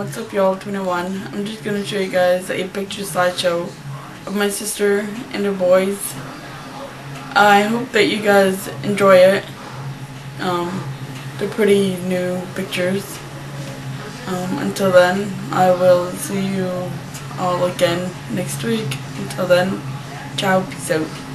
Watsupyall21. I'm just going to show you guys a picture slideshow of my sister and her boys. I hope that you guys enjoy it. They're pretty new pictures. Until then, I will see you all again next week. Until then, ciao, peace out.